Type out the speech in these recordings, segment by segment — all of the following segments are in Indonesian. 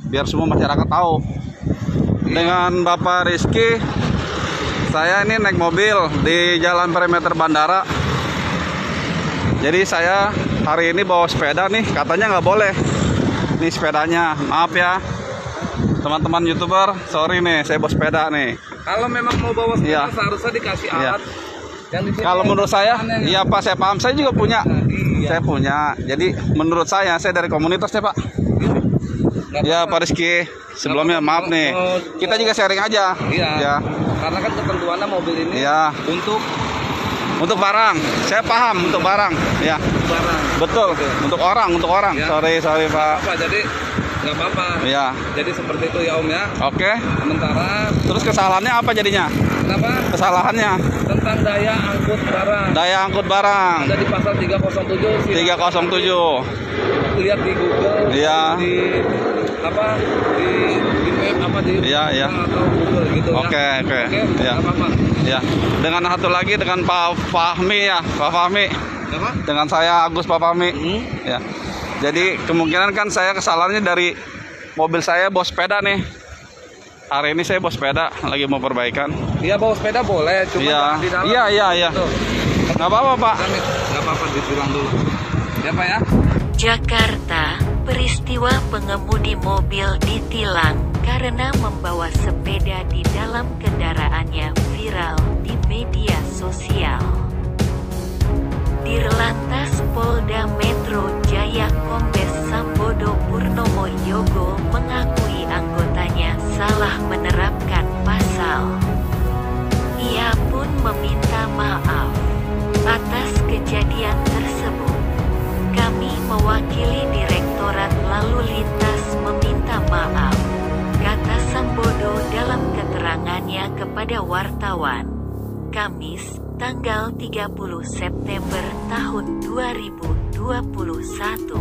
biar semua masyarakat tahu. Dengan Bapak Rizky, saya ini naik mobil di jalan perimeter bandara. Jadi saya hari ini bawa sepeda nih, katanya nggak boleh. Nih sepedanya, maaf ya teman-teman YouTuber, sorry nih, saya bawa sepeda nih. Kalau memang mau bawa sepeda, Iya. seharusnya dikasih Iya. alat. Yang di sini Kalau menurut saya, iya Pak, saya paham, saya juga punya. Iya. Saya punya. Jadi menurut saya dari komunitas ya Pak. Ya Pak Rizky, sebelumnya maaf nih. Kita juga sharing aja. Iya. Ya. Karena kan ketentuannya mobil ini Ya. Untuk barang. Saya paham untuk barang. Ya. barang. Betul. Untuk orang. Ya. Sorry Pak. Apa jadi nggak apa-apa. Ya. Jadi seperti itu ya Om ya. Oke. Sementara Terus kesalahannya apa jadinya? kenapa? Kesalahannya Tentang daya angkut barang. daya angkut barang. Ada di pasal 307 sih. 307. Lihat di Google. Iya. Di apa? Di web apa di Iya. atau Google gitu ya. Oke. Ya. Nggak apa-apa. Ya. Dengan satu lagi dengan Pak Fahmi ya, Pak Fahmi. Apa? Dengan saya Agus Pak Fahmi. Ya. Jadi kemungkinan kan saya kesalahannya dari mobil saya bawa sepeda nih. Hari ini saya bawa sepeda lagi mau perbaikan. Iya bawa sepeda boleh, cuma Iya. jangan di dalam. Iya. Tuh. Nggak apa-apa Pak. Nggak apa-apa ditilang dulu. Ya Pak ya. Jakarta, peristiwa pengemudi mobil ditilang karena membawa sepeda di dalam kendaraannya viral di media sosial. Dirlantas Polda Metro Jaya Kombes Sambodo Purnomo Yogo mengakui anggotanya salah menerapkan pasal. Ia pun meminta maaf atas kejadian tersebut. Kami mewakili Direktorat Lalu Lintas meminta maaf, kata Sambodo dalam keterangannya kepada wartawan. Kamis, tanggal 30 September tahun 2021.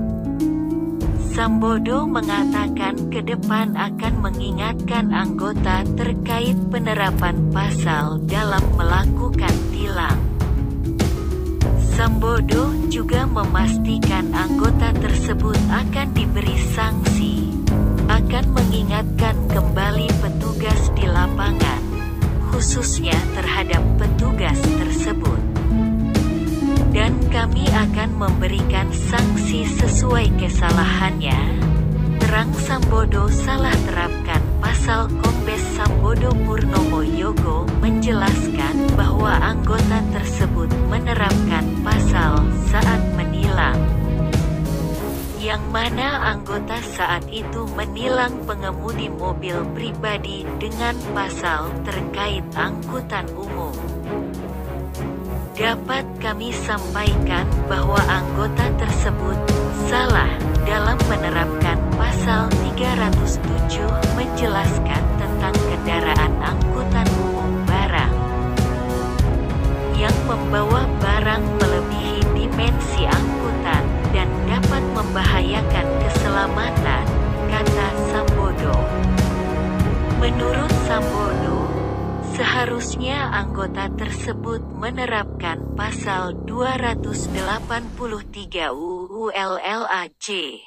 Sambodo mengatakan ke depan akan mengingatkan anggota terkait penerapan pasal dalam melakukan tilang. Sambodo juga memastikan anggota tersebut akan diberi sanksi, akan mengingatkan kembali petugas di lapangan, khususnya terhadap petugas tersebut. Dan kami akan memberikan sanksi sesuai kesalahannya. Terang Sambodo salah terapkan pasal. Kombes Sambodo Purnomo Yogo menjelaskan bahwa anggota tersebut menerapkan pasal saat menilang. Yang mana anggota saat itu menilang pengemudi mobil pribadi dengan pasal terkait angkutan umum. Dapat kami sampaikan bahwa anggota tersebut salah dalam menerapkan pasal 307 menjelaskan tentang kendaraan angkutan umum barang yang membawa barang melebihi dimensi angkutan dan dapat membahayakan keselamatan, kata Sambodo. Menurut Sambodo, seharusnya anggota tersebut menerapkan pasal 283 UU LLAJ.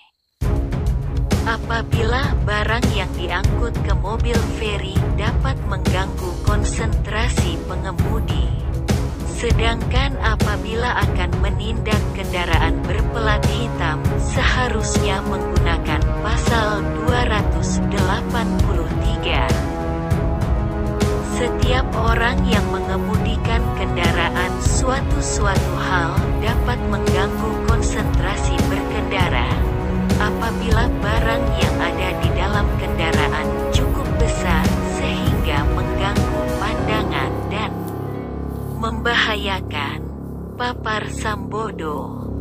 Apabila barang yang diangkut ke mobil feri dapat mengganggu konsentrasi pengemudi. Sedangkan apabila akan menindak kendaraan berpelat hitam, seharusnya menggunakan pasal 283. Setiap orang yang mengemudikan kendaraan suatu hal dapat mengganggu konsentrasi berkendara. Apabila barang yang ada di dalam kendaraan cukup besar sehingga mengganggu pandangan dan membahayakan, papar Sambodo.